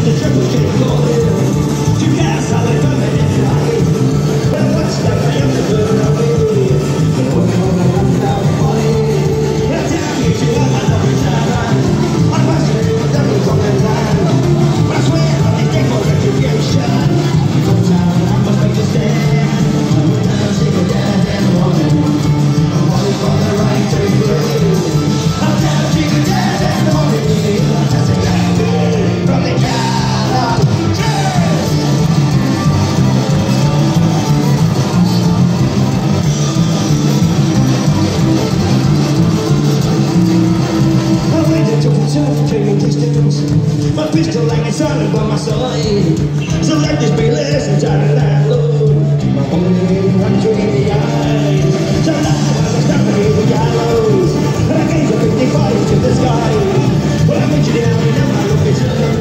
My pistol like it's on by my side. So let this be lessons out of that load. My only one to the eyes. So now I'm stuck in the gallows. And I gave a 55 to the sky. Well, I put you down and now I look at you.